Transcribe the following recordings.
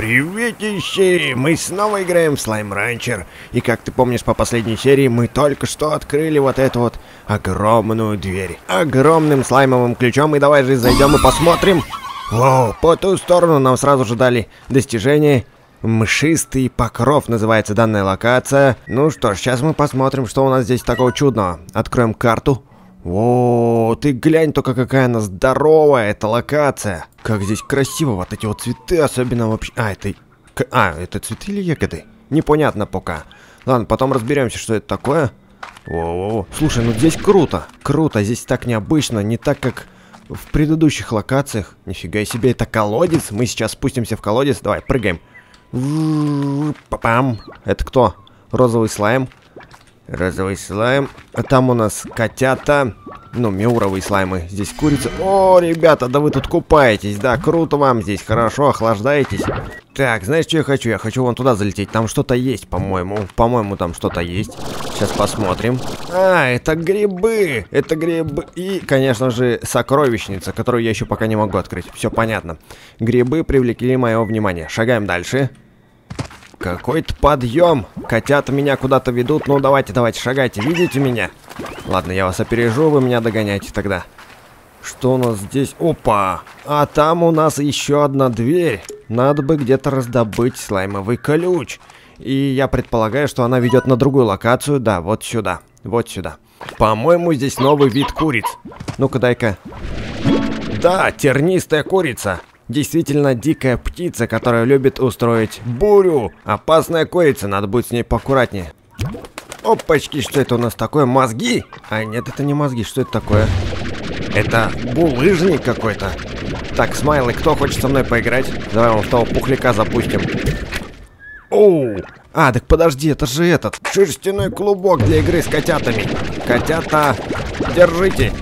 Приветище! Мы снова играем в Slime Rancher. И как ты помнишь по последней серии, мы только что открыли вот эту вот огромную дверь. Огромным слаймовым ключом. И давай же зайдем и посмотрим. Вау, по ту сторону нам сразу же дали достижение. Мшистый покров называется данная локация. Ну что ж, сейчас мы посмотрим, что у нас здесь такого чудного. Откроем карту. О, ты глянь только, какая она здоровая, эта локация. Как здесь красиво, вот эти вот цветы, особенно вообще... это цветы или ягоды? Непонятно пока. Ладно, потом разберемся, что это такое. О, слушай, ну здесь круто. Круто, здесь так необычно, не так, как в предыдущих локациях. Нифига себе, это колодец. Мы сейчас спустимся в колодец. Давай, прыгаем. Папам. Это кто? Розовый слайм. Розовый слайм. А там у нас котята. Ну, миуровые слаймы. Здесь курица. О, ребята, да вы тут купаетесь. Да, круто вам здесь. Хорошо, охлаждаетесь. Так, знаешь, что я хочу? Я хочу вон туда залететь. Там что-то есть, по-моему. По-моему, там что-то есть. Сейчас посмотрим. А, это грибы. Это грибы. И, конечно же, сокровищница, которую я еще пока не могу открыть. Все понятно. Грибы привлекли мое внимание. Шагаем дальше. Какой-то подъем. Котята меня куда-то ведут. Ну, давайте, шагайте. Видите меня? Ладно, я вас опережу, вы меня догоняйте тогда. Что у нас здесь? Опа! А там у нас еще одна дверь. Надо бы где-то раздобыть слаймовый ключ. И я предполагаю, что она ведет на другую локацию. Да, вот сюда. Вот сюда. По-моему, здесь новый вид куриц. Ну-ка, дай-ка. Да, тернистая курица. Действительно дикая птица, которая любит устроить бурю. Опасная курица, надо будет с ней поаккуратнее. Опачки, что это у нас такое? Мозги? А нет, это не мозги, что это такое? Это булыжник какой-то. Так, смайлы, кто хочет со мной поиграть? Давай вон в того пухляка запустим. Оу! А, так подожди, это же этот шерстяной клубок для игры с котятами. Котята, держите.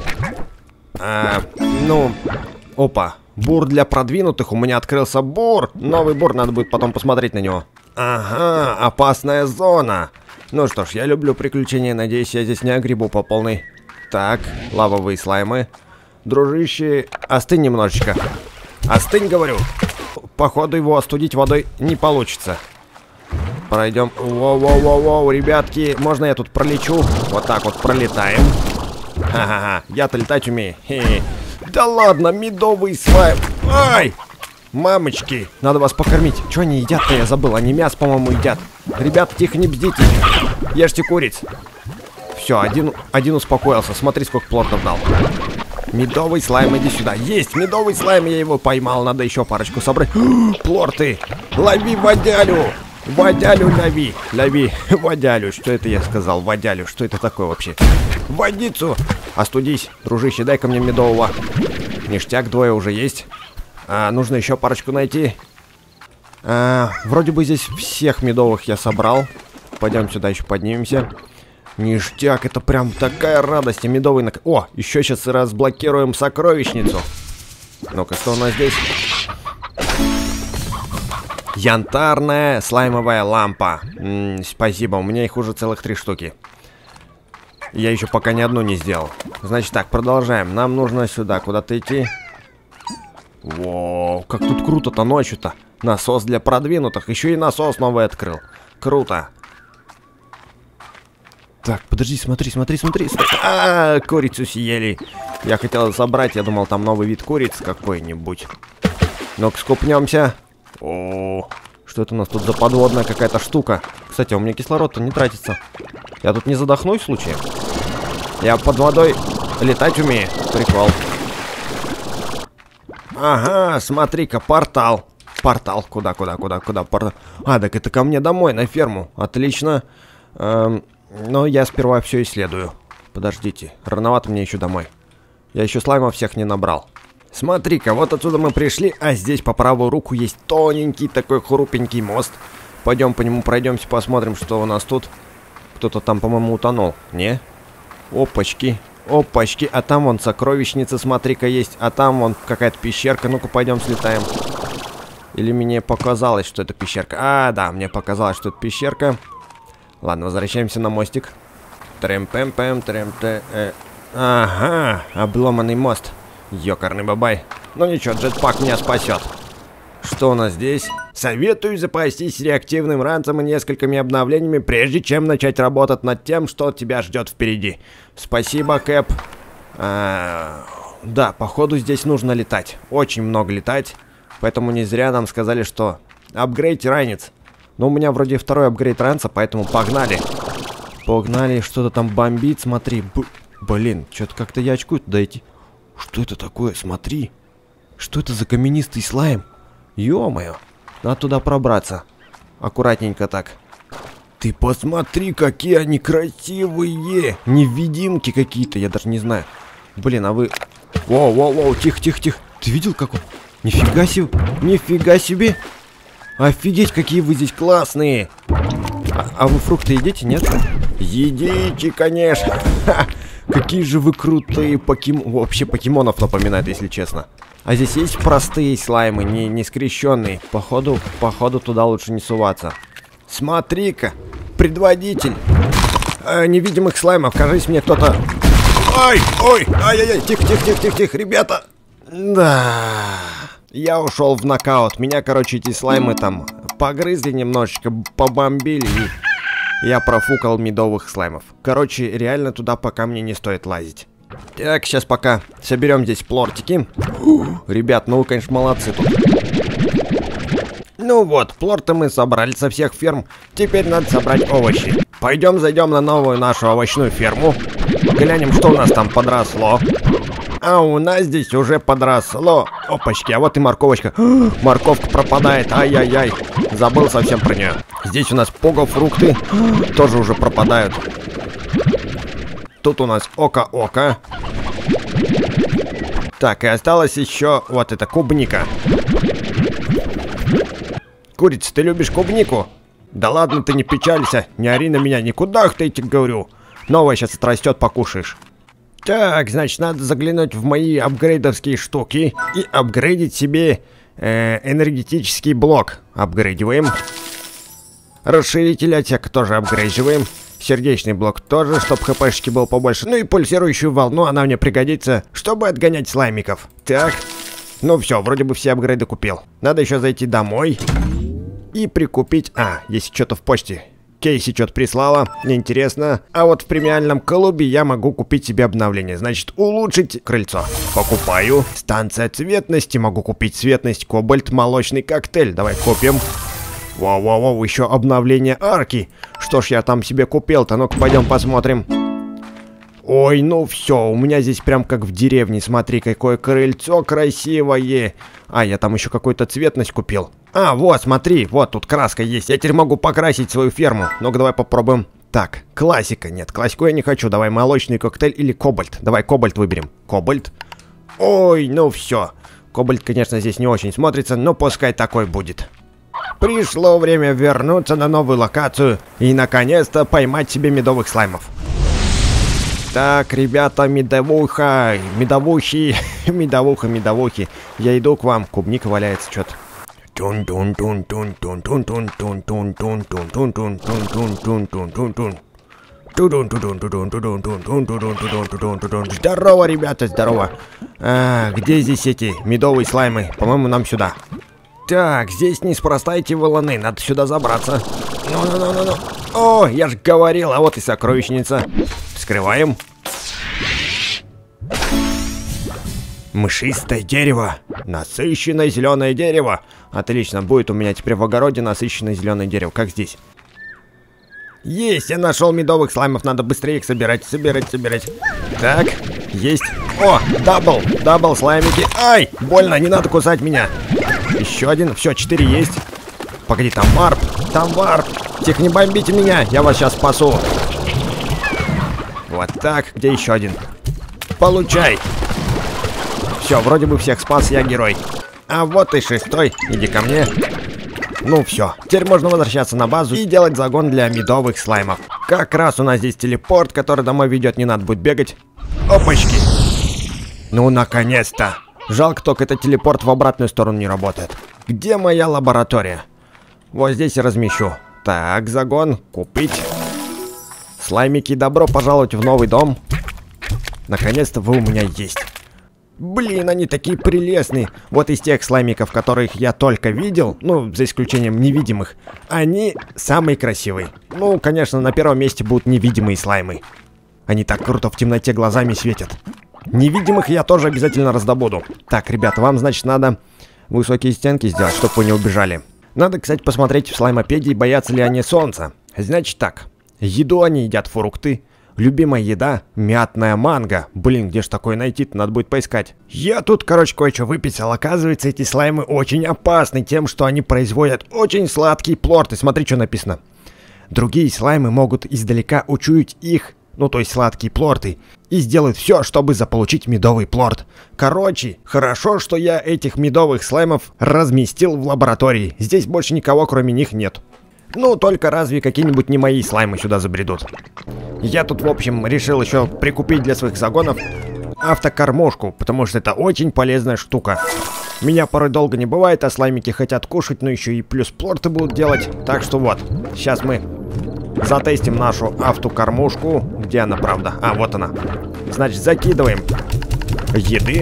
Опа. Бур для продвинутых, у меня открылся бур. Новый бур, надо будет потом посмотреть на него. Ага, опасная зона. Ну что ж, я люблю приключения, надеюсь, я здесь не огребу по полной. Так, лавовые слаймы. Дружище, остынь немножечко. Остынь, говорю. Походу его остудить водой не получится. Пройдем. Воу-воу-воу-воу, ребятки, можно я тут пролечу? Вот так вот пролетаем. Ха-ха-ха, я-то летать умею. Хе-хе. Да ладно, медовый слайм. Ай! Мамочки, надо вас покормить. Что они едят-то, я забыл. Они мясо, по-моему, едят. Ребята, тихо, не бздите. Ешьте куриц. Все, один успокоился. Смотри, сколько плотно дал. Медовый слайм, иди сюда. Есть, медовый слайм, я его поймал. Надо еще парочку собрать. Плорты, лови водялю. Водялю лови. Лови водялю. Что это я сказал? Водялю. Что это такое вообще? Водицу. Остудись, дружище, дай-ка мне медового. Ништяк, двое уже есть. Нужно еще парочку найти. Вроде бы здесь всех медовых я собрал. Пойдем сюда еще поднимемся. Ништяк, это прям такая радость. Медовый О, еще сейчас разблокируем сокровищницу. Ну-ка, что у нас здесь? Янтарная слаймовая лампа. Спасибо, у меня их уже целых 3 штуки. Я еще пока ни одну не сделал. Значит так, продолжаем. Нам нужно сюда куда-то идти. Воу, как тут круто-то ночью-то. Насос для продвинутых. Еще и насос новый открыл. Круто. Так, подожди, смотри. Курицу съели. Я хотел забрать, я думал, там новый вид куриц какой-нибудь. Ну-ка, скупнемся. О, что это у нас тут за подводная какая-то штука? Кстати, у меня кислород-то не тратится. Я тут не задохнусь случаем? Я под водой летать умею. Прикол. Ага, смотри-ка, портал. Портал, куда? Портал. Так это ко мне домой, на ферму. Отлично. Но я сперва все исследую. Подождите, рановато мне еще домой. Я еще слаймов всех не набрал. Смотри-ка, вот отсюда мы пришли, а здесь по правую руку есть тоненький такой хрупенький мост. Пойдем по нему пройдемся, посмотрим, что у нас тут. Кто-то там, по-моему, утонул. Не? Опачки. Опачки. А там вон сокровищница, смотри-ка, есть. А там вон какая-то пещерка. Ну-ка, пойдем слетаем. Или мне показалось, что это пещерка. Да, мне показалось, что это пещерка. Ладно, возвращаемся на мостик. Трем-пем-пем, трем-те. Ага, обломанный мост. Ёкарный бабай. Ну ничего, джетпак меня спасет. Что у нас здесь? Советую запастись реактивным ранцем и несколькими обновлениями, прежде чем начать работать над тем, что тебя ждет впереди. Спасибо, Кэп. Да, походу здесь нужно летать. Очень много летать. Поэтому не зря нам сказали, что апгрейд ранец. Но у меня вроде второй апгрейд ранца, поэтому погнали. Погнали, что-то там бомбит, смотри. Блин, что-то как-то я очкую туда идти. Что это такое? Смотри. Что это за каменистый слайм? Ё-моё. Надо туда пробраться. Аккуратненько так. Ты посмотри, какие они красивые. Невидимки какие-то, я даже не знаю. Блин, а вы... Воу, тихо. Ты видел, как он? Нифига себе. Нифига себе. Офигеть, какие вы здесь классные. А вы фрукты едите, нет? Едите, конечно. Ха, какие же вы крутые вообще покемонов напоминает, если честно. А здесь есть простые слаймы, не скрещенные. Походу туда лучше не суваться. Смотри-ка, предводитель невидимых слаймов. Кажись, мне кто-то... Ай-яй-яй, тихо, ребята. Да, я ушел в нокаут. Меня, короче, эти слаймы там погрызли немножечко, побомбили, и я профукал медовых слаймов. Короче, реально туда пока мне не стоит лазить. Так, сейчас пока соберем здесь плортики. Ребят, ну вы, конечно, молодцы тут. Ну вот, плорты мы собрали со всех ферм. Теперь надо собрать овощи. Пойдем зайдем на новую нашу овощную ферму. Глянем, что у нас там подросло. А у нас здесь уже подросло. Опачки, а вот и морковочка. Морковка пропадает, ай-яй-яй. Забыл совсем про нее. Здесь у нас пого-фрукты. Тоже уже пропадают. Тут у нас ока-ока. Так, и осталось еще вот эта клубника. Курица, ты любишь клубнику? Да ладно, ты не печалься, не ори на меня, никуда я тебе говорю. Новая сейчас отрастет, покушаешь. Так, значит, надо заглянуть в мои апгрейдовские штуки и апгрейдить себе энергетический блок. Апгрейдиваем. Расширитель отсека тоже апгрейдиваем. Сердечный блок тоже, чтобы хпшки было побольше. Ну и пульсирующую волну, она мне пригодится, чтобы отгонять слаймиков. Так, ну все, вроде бы все апгрейды купил. Надо еще зайти домой и прикупить... если что-то в почте. Кейси что-то прислала, неинтересно. А вот в премиальном клубе я могу купить себе обновление. Значит, улучшить крыльцо. Покупаю. Станция цветности. Могу купить цветность, кобальт, молочный коктейль. Давай купим. Воу, еще обновление арки. Что ж я там себе купил-то? Ну-ка, пойдем посмотрим. Ой, ну все, у меня здесь прям как в деревне. Смотри, какое крыльцо красивое. Я там еще какую-то цветность купил. Вот, смотри, вот тут краска есть. Я теперь могу покрасить свою ферму. Ну-ка, давай попробуем. Так, классика. Нет, классику я не хочу. Давай молочный коктейль или кобальт. Давай кобальт выберем. Кобальт. Ой, ну все. Кобальт, конечно, здесь не очень смотрится, но пускай такой будет. Пришло время вернуться на новую локацию и, наконец-то, поймать себе медовых слаймов. Так, ребята, медовухи, я иду к вам. Клубника валяется что-то. Здорово, ребята, здорово. Где здесь эти медовые слаймы? По-моему, нам сюда. Так, здесь неспроста эти валуны, надо сюда забраться. Ну. О, я же говорил, а вот и сокровищница. Вскрываем. Мшистое дерево. Насыщенное зеленое дерево. Отлично, будет у меня теперь в огороде насыщенное зеленое дерево, как здесь. Есть, я нашел медовых слаймов, надо быстрее их собирать. Так, есть. О, дабл слаймики. Ай, больно, не надо кусать меня. Еще один, все, 4 есть. Погоди, там варп. Тихо, не бомбите меня, я вас сейчас спасу. Вот так, где еще один? Получай. Все, вроде бы всех спас, я герой. А вот и 6-й, иди ко мне. Ну все, теперь можно возвращаться на базу и делать загон для медовых слаймов. Как раз у нас здесь телепорт, который домой ведет, не надо будет бегать. Опачки. Ну, наконец-то. Жалко, только этот телепорт в обратную сторону не работает. Где моя лаборатория? Вот здесь и размещу. Так, загон, купить. Слаймики, добро пожаловать в новый дом. Наконец-то вы у меня есть. Блин, они такие прелестные. Вот из тех слаймиков, которых я только видел, ну, за исключением невидимых, они самые красивые. Ну, конечно, на первом месте будут невидимые слаймы. Они так круто в темноте глазами светят. Невидимых я тоже обязательно раздобуду. Так, ребята, вам, значит, надо высокие стенки сделать, чтобы вы не убежали. Надо, кстати, посмотреть в слаймопедии, боятся ли они солнца. Значит так, еду они едят фрукты. Любимая еда – мятная манго. Блин, где ж такое найти-то? Надо будет поискать. Я тут, короче, кое-что выписал. Оказывается, эти слаймы очень опасны тем, что они производят очень сладкий плорт. И смотри, что написано. Другие слаймы могут издалека учуять их, ну то есть сладкие плорты, и сделают все, чтобы заполучить медовый плорт. Короче, хорошо, что я этих медовых слаймов разместил в лаборатории. Здесь больше никого, кроме них, нет. Ну, только разве какие-нибудь не мои слаймы сюда забредут. Я тут, в общем, решил еще прикупить для своих загонов автокормушку, потому что это очень полезная штука. Меня порой долго не бывает, а слаймики хотят кушать, но еще и плюс плорты будут делать. Так что вот, сейчас мы затестим нашу автокормушку. Где она, правда? А, вот она. Значит, закидываем еды.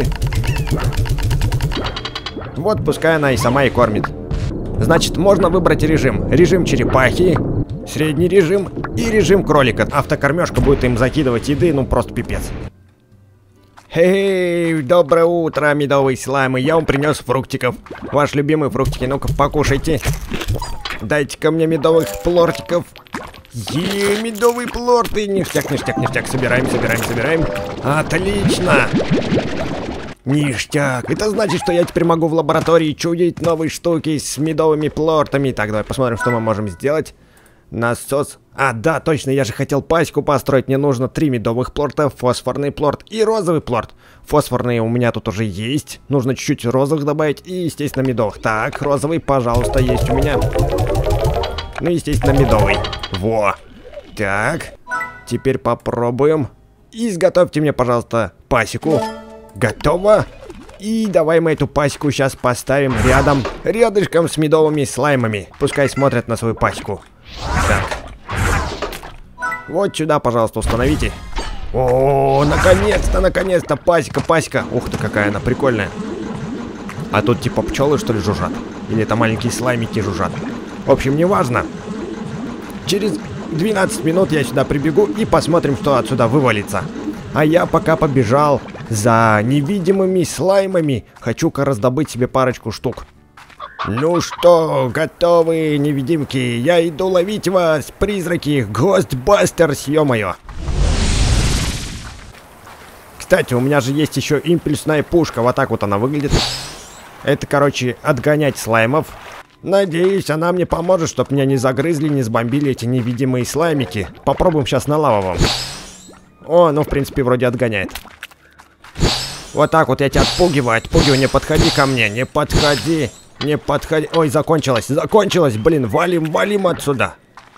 Вот, пускай она и сама и кормит. Значит, можно выбрать режим. Режим черепахи, средний режим и режим кролика. Автокормежка будет им закидывать еды, ну просто пипец. Хей, доброе утро, медовые слаймы. Я вам принес фруктиков. Ваши любимые фруктики, ну-ка покушайте. Дайте-ка мне медовых плортиков. Медовые плорты. Ништяк, ништяк, ништяк. Собираем, собираем, собираем. Отлично. Ништяк. Это значит, что я теперь могу в лаборатории чудить новые штуки с медовыми плортами. Так, давай посмотрим, что мы можем сделать. Насос. А, да, точно, я же хотел пасеку построить. Мне нужно 3 медовых плорта, фосфорный плорт и розовый плорт. Фосфорные у меня тут уже есть. Нужно чуть-чуть розовых добавить и, естественно, медовых. Так, розовый, пожалуйста, есть у меня. Ну, естественно, медовый. Во. Так. Теперь попробуем. Изготовьте мне, пожалуйста, пасеку. Готово. И давай мы эту пасеку сейчас поставим рядышком с медовыми слаймами. Пускай смотрят на свою пасеку. Так. Вот сюда, пожалуйста, установите. О, наконец-то, наконец-то, пасека, пасека. Ух ты, какая она прикольная. А тут типа пчелы, что ли, жужжат? Или это маленькие слаймики жужжат? В общем, неважно. Через 12 минут я сюда прибегу и посмотрим, что отсюда вывалится. А я пока побежал за невидимыми слаймами. Хочу-ка раздобыть себе парочку штук. Ну что, готовы, невидимки? Я иду ловить вас, призраки, Ghostbusters, ё-моё. Кстати, у меня же есть еще импульсная пушка, вот так вот она выглядит. Это, короче, отгонять слаймов. Надеюсь, она мне поможет, чтобы меня не загрызли, не сбомбили эти невидимые слаймики. Попробуем сейчас на лавовом. О, ну, в принципе, вроде отгоняет. Вот так вот я тебя отпугиваю, не подходи ко мне, не подходи. Не подходи. Ой, закончилось, закончилось, блин, валим, валим отсюда.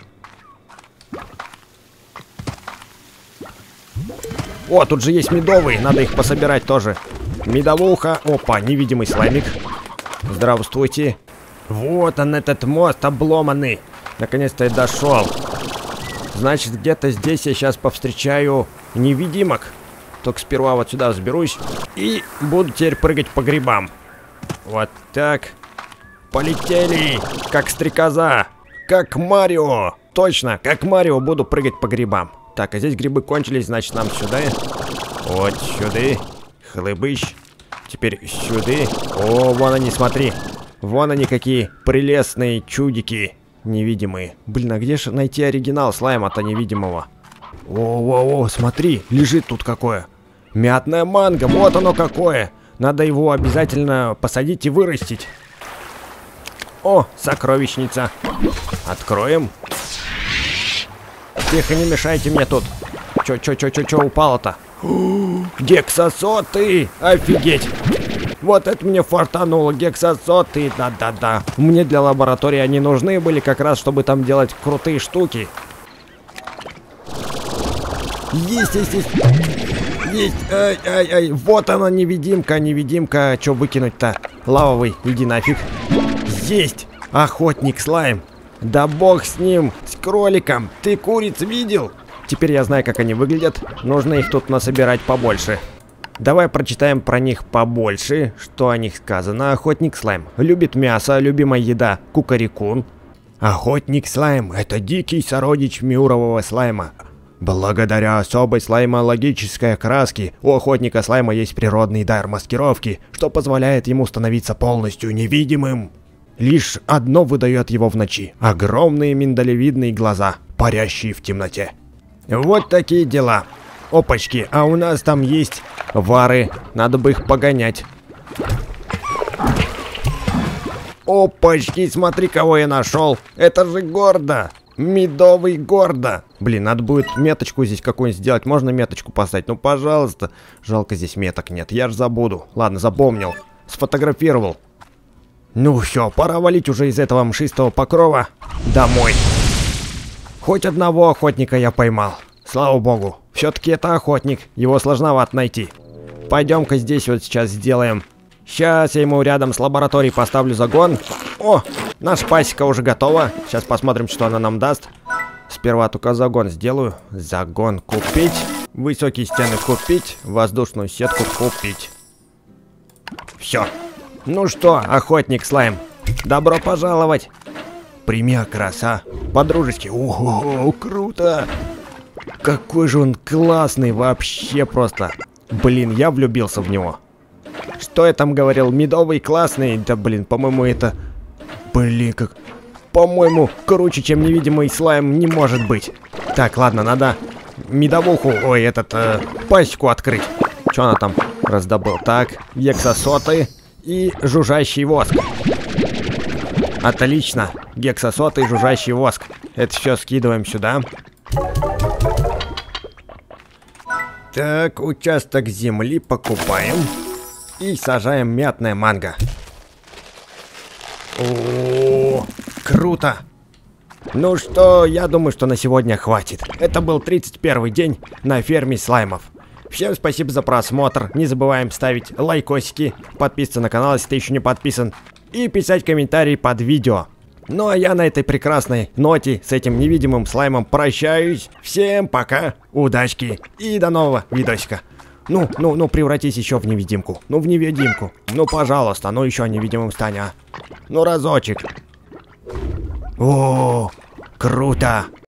О, тут же есть медовые, надо их пособирать тоже. Медовуха, опа, невидимый слаймик. Здравствуйте. Вот он, этот мост обломанный. Наконец-то я дошел. Значит, где-то здесь я сейчас повстречаю невидимок. Только сперва вот сюда взберусь и буду теперь прыгать по грибам. Вот так. Полетели, как стрекоза, как Марио. Точно, как Марио буду прыгать по грибам. Так, а здесь грибы кончились, значит нам сюда. Вот сюда. Хлыбыщ. Теперь сюда. О, вон они, смотри. Вон они какие прелестные чудики невидимые. Блин, а где же найти оригинал слайма-то невидимого? О, смотри, лежит тут какое. Мятная манго, вот оно какое. Надо его обязательно посадить и вырастить. О, сокровищница. Откроем. Тихо, не мешайте мне тут. Чё упало-то? Гексосоты! Офигеть! Вот это мне фартануло, гексосоты, да-да-да. Мне для лаборатории они нужны были как раз, чтобы там делать крутые штуки. Есть. Есть, ай, вот она, невидимка, что выкинуть-то? Лавовый, иди нафиг. Есть, охотник слайм. Да бог с ним, с кроликом. Ты куриц видел? Теперь я знаю, как они выглядят. Нужно их тут насобирать побольше. Давай прочитаем про них побольше, что о них сказано. Охотник слайм. Любит мясо, любимая еда кукарекун. Охотник слайм – это дикий сородич миурового слайма. Благодаря особой слаймологической окраске у охотника слайма есть природный дар маскировки, что позволяет ему становиться полностью невидимым. Лишь одно выдает его в ночи – огромные миндалевидные глаза, парящие в темноте. Вот такие дела. Опачки, а у нас там есть вары, надо бы их погонять. Опачки, смотри, кого я нашел. Это же Гордо. Медовый Гордо. Блин, надо будет меточку здесь какую-нибудь сделать. Можно меточку поставить? Ну, пожалуйста. Жалко, здесь меток нет. Я же забуду. Ладно, запомнил. Сфотографировал. Ну все, пора валить уже из этого мшистого покрова домой. Хоть одного охотника я поймал. Слава богу. Все-таки это охотник. Его сложновато найти. Пойдем-ка здесь вот сейчас сделаем. Сейчас я ему рядом с лабораторией поставлю загон. О, наша пасека уже готова. Сейчас посмотрим, что она нам даст. Сперва только загон сделаю. Загон купить. Высокие стены купить. Воздушную сетку купить. Все. Ну что, охотник слайм, добро пожаловать. Прими окраса. По-дружески. Ого, круто. Какой же он классный вообще просто. Блин, я влюбился в него. Что я там говорил? Медовый классный? Да блин, по-моему это... Блин, как... По-моему, круче, чем невидимый слайм не может быть. Так, ладно, надо медовуху, пасеку открыть. Что она там раздобыл? Так, гексосоты и жужжащий воск. Отлично. Гексосоты и жужжащий воск. Это все скидываем сюда. Так, участок земли покупаем. И сажаем мятное манго. О, круто. Ну что, я думаю, что на сегодня хватит. Это был 31-й день на ферме слаймов. Всем спасибо за просмотр. Не забываем ставить лайкосики, подписываться на канал, если ты еще не подписан, и писать комментарии под видео. Ну а я на этой прекрасной ноте с этим невидимым слаймом прощаюсь. Всем пока, удачки и до нового видосика. Ну, превратись еще в невидимку. Ну, в невидимку. Ну, пожалуйста, ну еще невидимым стань, а. Ну, разочек. О, круто.